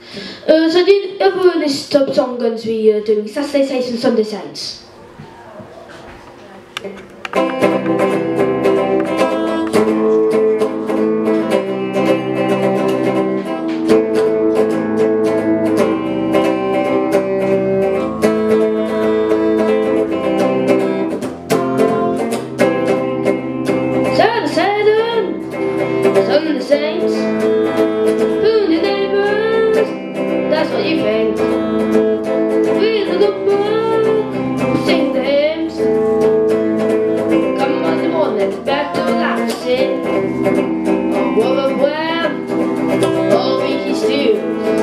So did everyone list top songs we doing Saturday Saints and Sunday Saints? Sunday Saints, who the neighbors, that's what you think. Read the good book, sing the hymns. Come Monday morning, it's back to relaxing. Oh, what a well, all week is due.